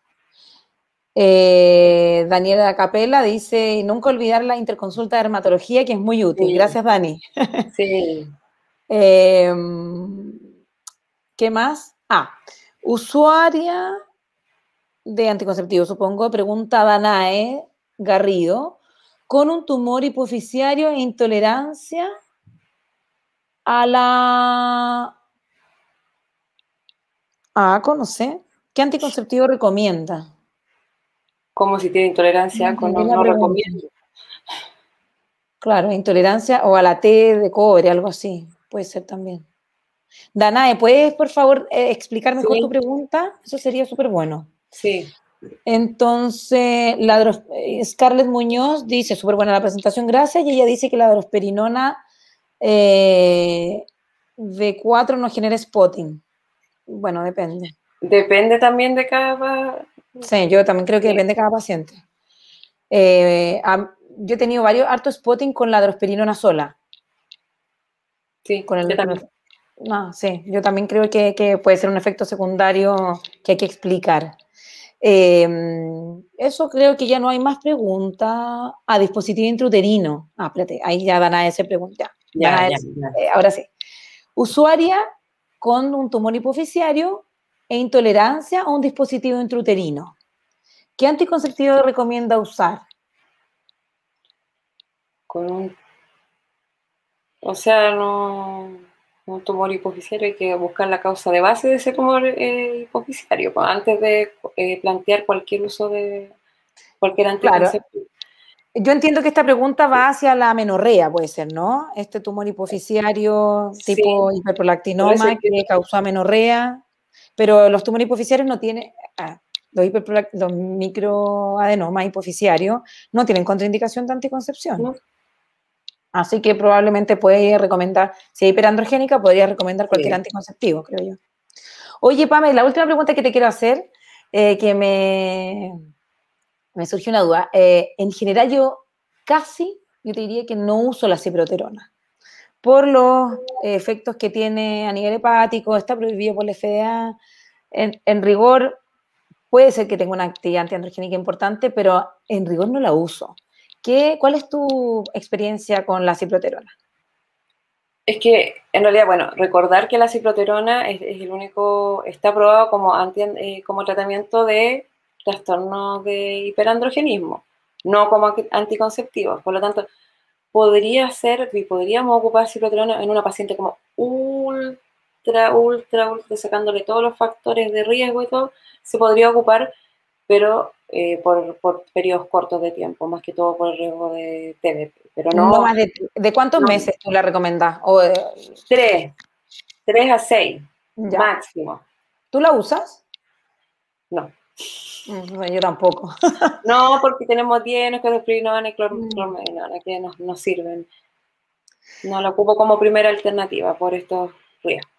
Eh, Daniela Capella dice, nunca olvidar la interconsulta de dermatología, que es muy útil. Sí. Gracias, Dani. Sí. eh, ¿Qué más? Ah, usuaria de anticonceptivo, supongo, pregunta Danae Garrido, con un tumor hipoficiario e intolerancia a la... Ah, no sé. ¿Qué anticonceptivo recomienda? Como si tiene intolerancia, no, no, no recomiendo. Claro, intolerancia o a la T de cobre, algo así. Puede ser también. Danae, ¿puedes, por favor, eh, explicar mejor sí. tu pregunta? Eso sería súper bueno. Sí. Entonces, la dros... Scarlett Muñoz dice, súper buena la presentación, gracias, y ella dice que la drosperinona eh, B cuatro no genera spotting. Bueno, depende. Depende también de cada... Sí, yo también creo que sí. Depende de cada paciente. Eh, a, yo he tenido varios harto spotting con la drosperinona sola. Sí, con el, yo también. No, sí, yo también creo que, que puede ser un efecto secundario que hay que explicar. Eh, eso creo que ya no hay más preguntas. Ah, dispositivo intrauterino. Ah, espérate, ahí ya Danae se pregunta. Ya, Danae, ya, ya. Eh, ahora sí. Usuaria con un tumor hipoficiario e intolerancia a un dispositivo intrauterino. ¿Qué anticonceptivo recomienda usar? Con un... O sea, no... un tumor hipoficiario hay que buscar la causa de base de ese tumor eh, hipoficiario, pues, antes de eh, plantear cualquier uso de cualquier anticonceptivo. Claro. Yo entiendo que esta pregunta va hacia la amenorrea, puede ser, ¿no? Este tumor hipoficiario sí, tipo hiperprolactinoma que... que causó amenorrea, pero los tumores hipoficiarios no tienen, ah, los, los microadenomas hipoficiarios no tienen contraindicación de anticoncepción. ¿No? Así que probablemente puede recomendar, si es hiperandrogénica, podría recomendar cualquier sí. anticonceptivo, creo yo. Oye, Pame, la última pregunta que te quiero hacer, eh, que me, me surgió una duda. Eh, en general yo casi, yo te diría que no uso la ciproterona, por los efectos que tiene a nivel hepático, está prohibido por la F D A. En, en rigor, puede ser que tenga una actividad antiandrogénica importante, pero en rigor no la uso. ¿Qué, ¿Cuál es tu experiencia con la cicloterona? Es que, en realidad, bueno, recordar que la cicloterona es, es el único, está aprobado como, anti, eh, como tratamiento de trastornos de hiperandrogenismo, no como anticonceptivo. Por lo tanto, podría ser, y podríamos ocupar cicloterona en una paciente como ultra, ultra, ultra, sacándole todos los factores de riesgo y todo, se podría ocupar, pero eh, por, por periodos cortos de tiempo, más que todo por el riesgo de T B P. Pero No no, más de, ¿de cuántos no meses tú la recomendás? O, eh, tres, tres a seis ya. máximo. ¿Tú la usas? No. Mm, yo tampoco. No, porque tenemos dienos, clorpridinona y Mm. clorpridinona que nos, nos sirven. No la ocupo como primera alternativa por estos riesgos.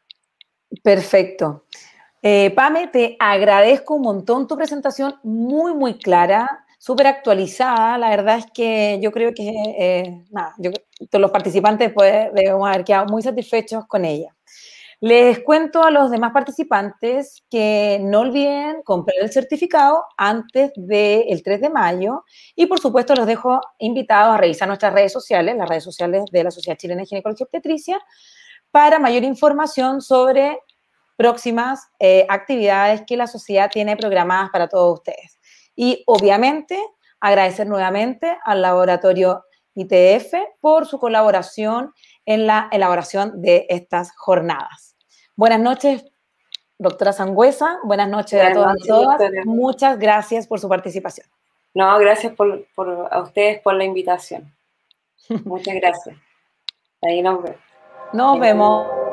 Perfecto. Eh, Pame, te agradezco un montón tu presentación, muy, muy clara, súper actualizada. La verdad es que yo creo que eh, nada, yo, todos los participantes pues, debemos haber quedado muy satisfechos con ella. Les cuento a los demás participantes que no olviden comprar el certificado antes del tres de mayo y por supuesto los dejo invitados a revisar nuestras redes sociales, las redes sociales de la Sociedad Chilena de Ginecología y Obstetricia, para mayor información sobre próximas eh, actividades que la sociedad tiene programadas para todos ustedes. Y obviamente agradecer nuevamente al laboratorio I T F por su colaboración en la elaboración de estas jornadas. Buenas noches, doctora Sangüesa. Buenas noches a Buenas todas y noches, todas. doctora. Muchas gracias por su participación. No, gracias por, por, a ustedes por la invitación. Muchas gracias. Ahí nos vemos. Nos vemos.